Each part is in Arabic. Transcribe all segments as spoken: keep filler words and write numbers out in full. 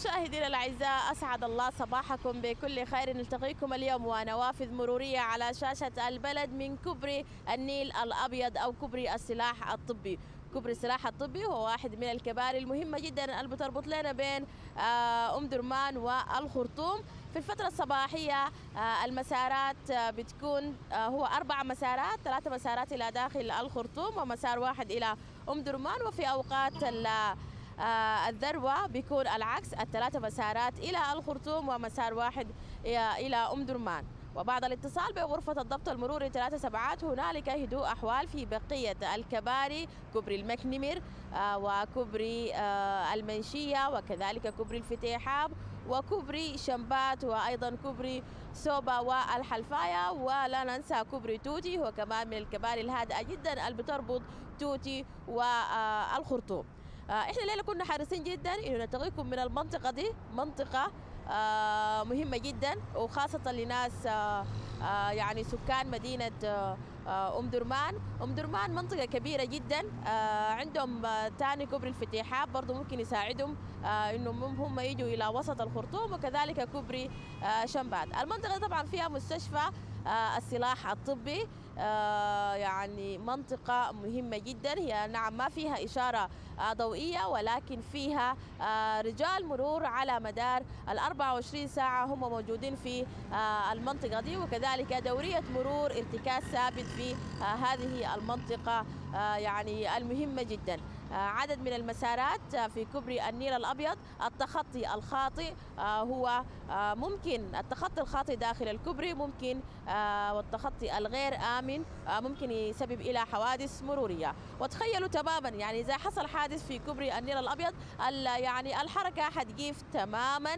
مشاهدينا الأعزاء، أسعد الله صباحكم بكل خير. نلتقيكم اليوم ونوافذ مرورية على شاشة البلد من كوبري النيل الأبيض أو كوبري السلاح الطبي. كوبري السلاح الطبي هو واحد من الكباري المهمة جدا اللي بتربط لنا بين أم درمان والخرطوم. في الفترة الصباحية المسارات بتكون هو أربع مسارات، ثلاثة مسارات إلى داخل الخرطوم ومسار واحد إلى أم درمان، وفي أوقات الذروة بيكون العكس، الثلاثة مسارات إلى الخرطوم ومسار واحد إلى أم درمان. وبعد الاتصال بغرفة الضبط المروري ثلاثة سبعات هنالك هدوء أحوال في بقية الكباري، كوبري المكنمر وكوبري المنشية وكذلك كوبري الفتيحاب وكوبري شمبات وأيضا كوبري سوبا والحلفاية، ولا ننسى كوبري توتي هو كمان من الكباري الهادئة جدا اللي بتربط توتي والخرطوم. احنا الليلة كنا حريصين جدا انه نلتقيكم من المنطقة دي، منطقة آه مهمة جدا وخاصة لناس آه آه يعني سكان مدينة آه آه أم درمان. أم درمان منطقة كبيرة جدا، آه عندهم آه تاني كوبري الفتيحاب برضو ممكن يساعدهم آه انهم هم يجوا الى وسط الخرطوم، وكذلك كوبري آه شمبات. المنطقة طبعا فيها مستشفى آه السلاح الطبي، آه يعني منطقة مهمة جدا. هي نعم ما فيها إشارة آه ضوئية، ولكن فيها آه رجال مرور على مدار ال أربعة وعشرين ساعة هم موجودين في آه المنطقة دي، وكذلك دورية مرور ارتكاز ثابت في آه هذه المنطقة آه يعني المهمة جدا. عدد من المسارات في كوبري النيل الأبيض. التخطي الخاطئ هو ممكن التخطي الخاطئ داخل الكوبري ممكن، والتخطي الغير آمن ممكن يسبب إلى حوادث مرورية. وتخيلوا تماما يعني إذا حصل حادث في كوبري النيل الأبيض يعني الحركة حتقيف تماما،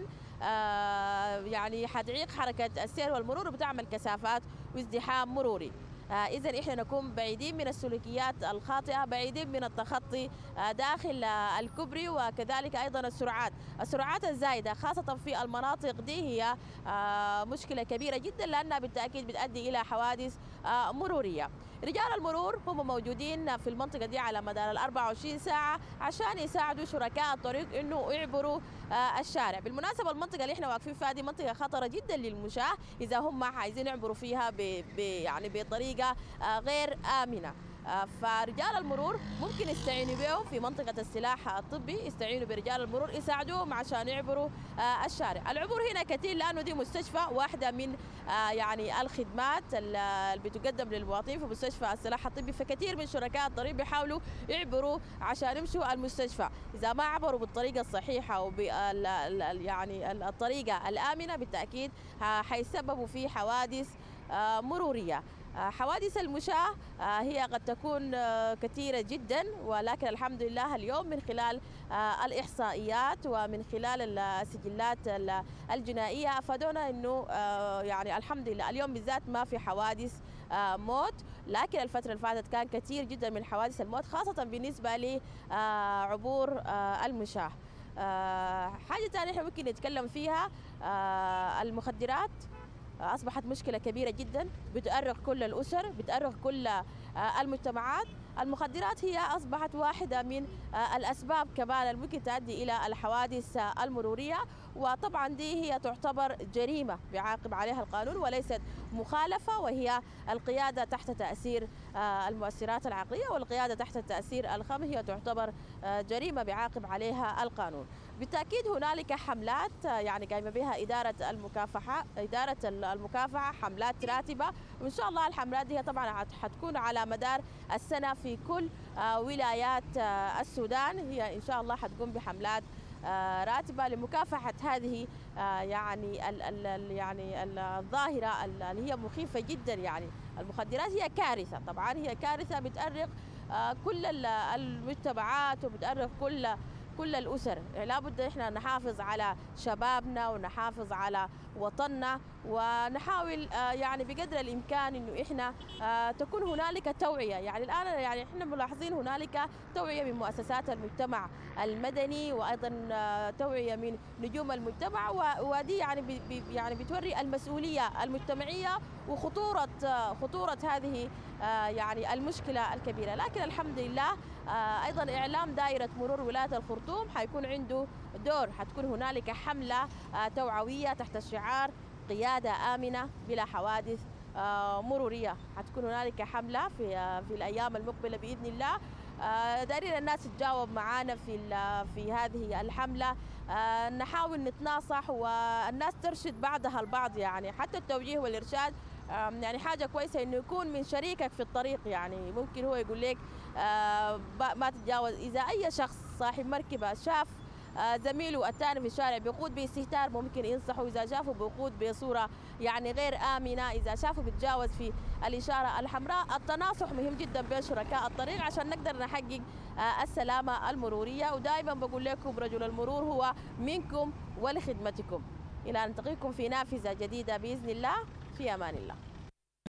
يعني حتعيق حركة السير والمرور وبتعمل كثافات وازدحام مروري. آه إذن إحنا نكون بعيدين من السلوكيات الخاطئة، بعيدين من التخطي آه داخل آه الكوبري، وكذلك أيضا السرعات السرعات الزايدة خاصة في المناطق دي هي آه مشكلة كبيرة جدا، لأنها بالتأكيد بتؤدي إلى حوادث آه مرورية. رجال المرور هم موجودين في المنطقة دي على مدار ال أربعة وعشرين ساعة عشان يساعدوا شركاء الطريق إنه يعبروا آه الشارع. بالمناسبة المنطقة اللي إحنا واقفين فيها دي منطقة خطرة جدا للمشاة إذا هم عايزين يعبروا فيها ب ب يعني بطريقة آه غير آمنة. آه فرجال المرور ممكن يستعينوا بهم في منطقة السلاح الطبي، يستعينوا برجال المرور يساعدوهم عشان يعبروا آه الشارع. العبور هنا كثير لأنه دي مستشفى واحدة من آه يعني الخدمات اللي بتقدم للمواطنين في مستشفى السلاح الطبي، فكثير من شركاء الطريق بيحاولوا يعبروا عشان يمشوا المستشفى. إذا ما عبروا بالطريقة الصحيحة وبال يعني الطريقة الآمنة بالتأكيد حيسببوا في حوادث آه مرورية. حوادث المشاة هي قد تكون كثيرة جدا، ولكن الحمد لله اليوم من خلال الإحصائيات ومن خلال السجلات الجنائية أفادونا أنه يعني الحمد لله اليوم بالذات ما في حوادث موت، لكن الفترة اللي فاتت كان كثير جدا من حوادث الموت خاصة بالنسبة لعبور المشاة. حاجة ثانية احنا ممكن نتكلم فيها، المخدرات أصبحت مشكلة كبيرة جدا بتؤرق كل الأسر، بتؤرق كل المجتمعات. المخدرات هي أصبحت واحدة من الأسباب كمان اللي ممكن تؤدي إلى الحوادث المرورية، وطبعا دي هي تعتبر جريمة بيعاقب عليها القانون وليست مخالفة، وهي القيادة تحت تأثير المؤثرات العقلية، والقيادة تحت تأثير الخمر هي تعتبر جريمة بيعاقب عليها القانون. بالتأكيد هنالك حملات يعني قايمة بها إدارة المكافحة إدارة المكافحة حملات راتبة، وإن شاء الله الحملات دي طبعا حتكون على مدار السنة في كل ولايات السودان. هي إن شاء الله حتقوم بحملات راتبة لمكافحة هذه يعني ال ال يعني الظاهرة اللي هي مخيفة جدا. يعني المخدرات هي كارثة، طبعا هي كارثة بتأرق كل المجتمعات وبتأرق كل كل الأسر. لابد إحنا نحافظ على شبابنا ونحافظ على وطننا ونحاول يعني بقدر الامكان انه احنا تكون هنالك توعيه. يعني الان يعني احنا ملاحظين هنالك توعيه من مؤسسات المجتمع المدني، وايضا توعيه من نجوم المجتمع، ودي يعني يعني بتوري المسؤوليه المجتمعيه وخطوره خطوره هذه يعني المشكله الكبيره. لكن الحمد لله ايضا اعلام دائره مرور ولايه الخرطوم حيكون عنده دور، حتكون هنالك حمله توعويه تحت الشعار قيادة آمنة بلا حوادث مرورية. حتكون هنالك حملة في في الأيام المقبلة بإذن الله. دايرين الناس تتجاوب معنا في في هذه الحملة، نحاول نتناصح والناس ترشد بعضها البعض. يعني حتى التوجيه والإرشاد يعني حاجة كويسة إنه يكون من شريكك في الطريق. يعني ممكن هو يقول لك ما تتجاوز. إذا أي شخص صاحب مركبة شاف زميله الثاني في الشارع بيقود باستهتار ممكن ينصحه. إذا شافوا بيقود بصورة يعني غير آمنة، إذا شافوا بيتجاوز في الإشارة الحمراء، التناصح مهم جدا بين شركاء الطريق عشان نقدر نحقق السلامة المرورية. ودائما بقول لكم رجل المرور هو منكم ولخدمتكم. إلى أن نلتقيكم في نافذة جديدة بإذن الله، في أمان الله.